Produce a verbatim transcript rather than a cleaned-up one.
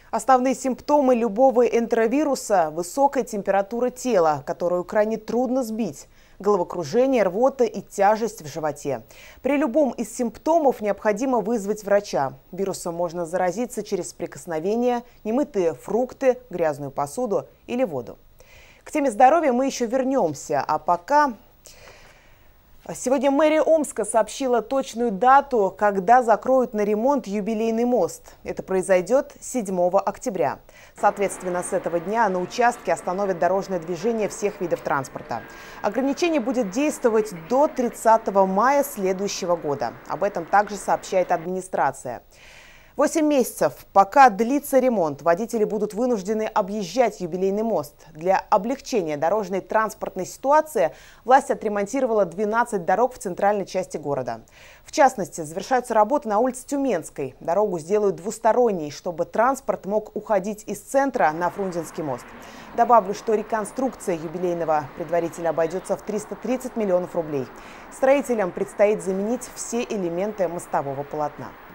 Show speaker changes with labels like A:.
A: Основные симптомы любого энтеровируса – высокая температура тела, которую крайне трудно сбить, головокружение, рвота и тяжесть в животе. При любом из симптомов необходимо вызвать врача. Вирусом можно заразиться через прикосновение, немытые фрукты, грязную посуду или воду. К теме здоровья мы еще вернемся, а пока… Сегодня мэрия Омска сообщила точную дату, когда закроют на ремонт юбилейный мост. Это произойдет седьмого октября. Соответственно, с этого дня на участке остановят дорожное движение всех видов транспорта. Ограничение будет действовать до тридцатого мая следующего года. Об этом также сообщает администрация. Восемь месяцев, пока длится ремонт, водители будут вынуждены объезжать юбилейный мост. Для облегчения дорожной транспортной ситуации власть отремонтировала двенадцать дорог в центральной части города. В частности, завершаются работы на улице Тюменской. Дорогу сделают двусторонней, чтобы транспорт мог уходить из центра на Фрунзенский мост. Добавлю, что реконструкция юбилейного предварительно обойдется в триста тридцать миллионов рублей. Строителям предстоит заменить все элементы мостового полотна.